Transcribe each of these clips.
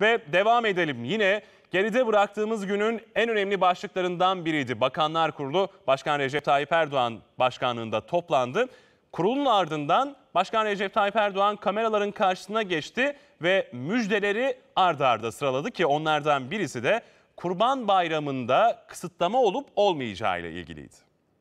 Ve devam edelim. Yine geride bıraktığımız günün en önemli başlıklarından biriydi. Bakanlar Kurulu Başkan Recep Tayyip Erdoğan başkanlığında toplandı. Kurulun ardından Başkan Recep Tayyip Erdoğan kameraların karşısına geçti ve müjdeleri ardı arda sıraladı ki onlardan birisi de Kurban Bayramı'nda kısıtlama olup olmayacağı ile ilgiliydi.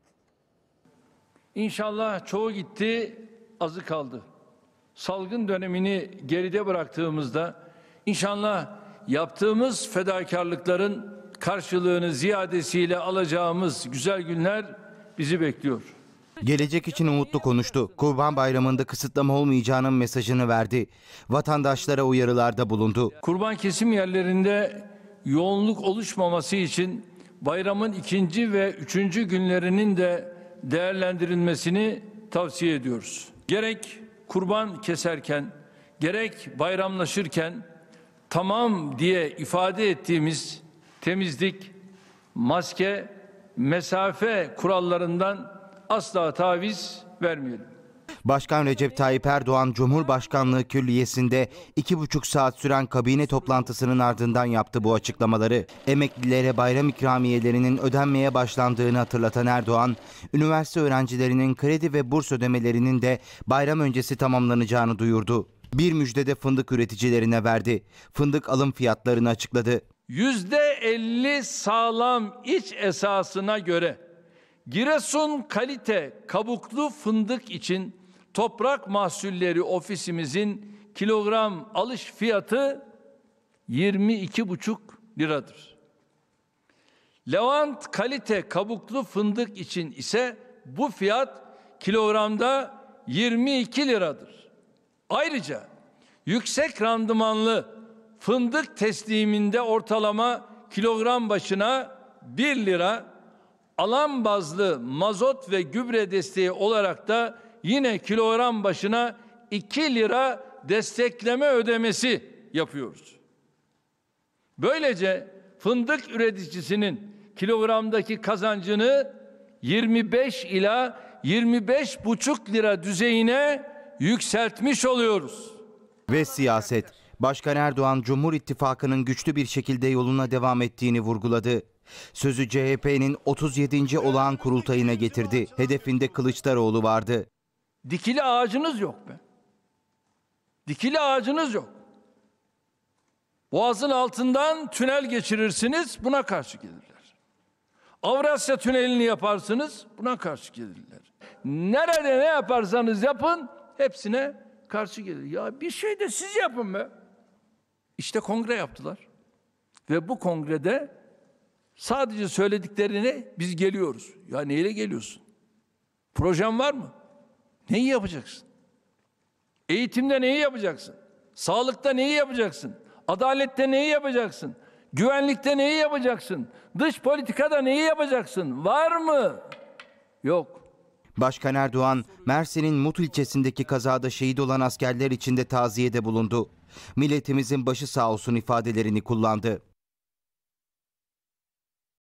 İnşallah çoğu gitti, azı kaldı. Salgın dönemini geride bıraktığımızda inşallah yaptığımız fedakarlıkların karşılığını ziyadesiyle alacağımız güzel günler bizi bekliyor. Gelecek için umutlu konuştu. Kurban Bayramı'nda kısıtlama olmayacağının mesajını verdi. Vatandaşlara uyarılarda bulundu. Kurban kesim yerlerinde yoğunluk oluşmaması için bayramın 2. ve 3. günlerinin de değerlendirilmesini tavsiye ediyoruz. Gerek kurban keserken, gerek bayramlaşırken tamam diye ifade ettiğimiz temizlik, maske, mesafe kurallarından asla taviz vermeyelim. Başkan Recep Tayyip Erdoğan, Cumhurbaşkanlığı Külliyesi'nde 2,5 saat süren kabine toplantısının ardından yaptı bu açıklamaları. Emeklilere bayram ikramiyelerinin ödenmeye başlandığını hatırlatan Erdoğan, üniversite öğrencilerinin kredi ve burs ödemelerinin de bayram öncesi tamamlanacağını duyurdu. Bir müjde de fındık üreticilerine verdi. Fındık alım fiyatlarını açıkladı. %50 sağlam iç esasına göre Giresun kalite kabuklu fındık için Toprak Mahsulleri Ofisimizin kilogram alış fiyatı 22,5 liradır. Levant kalite kabuklu fındık için ise bu fiyat kilogramda 22 liradır. Ayrıca yüksek randımanlı fındık tesliminde ortalama kilogram başına 1 lira, alan bazlı mazot ve gübre desteği olarak da yine kilogram başına 2 lira destekleme ödemesi yapıyoruz. Böylece fındık üreticisinin kilogramdaki kazancını 25 ila 25,5 lira düzeyine yükseltmiş oluyoruz. Ve siyaset. Başkan Erdoğan, Cumhur İttifakı'nın güçlü bir şekilde yoluna devam ettiğini vurguladı. Sözü CHP'nin 37. olağan kurultayına getirdi. Hedefinde Kılıçdaroğlu vardı. Dikili ağacınız yok be. Dikili ağacınız yok. Boğazın altından tünel geçirirsiniz, buna karşı gelirler. Avrasya Tüneli'ni yaparsınız, buna karşı gelirler. Nerede ne yaparsanız yapın, hepsine karşı gelir. Ya bir şey de siz yapın be. İşte kongre yaptılar. Ve bu kongrede sadece söylediklerine biz geliyoruz. Ya neyle geliyorsun? Projen var mı? Neyi yapacaksın? Eğitimde neyi yapacaksın? Sağlıkta neyi yapacaksın? Adalette neyi yapacaksın? Güvenlikte neyi yapacaksın? Dış politikada neyi yapacaksın? Var mı? Yok. Başkan Erdoğan, Mersin'in Mut ilçesindeki kazada şehit olan askerler için de taziyede bulundu. Milletimizin başı sağ olsun ifadelerini kullandı.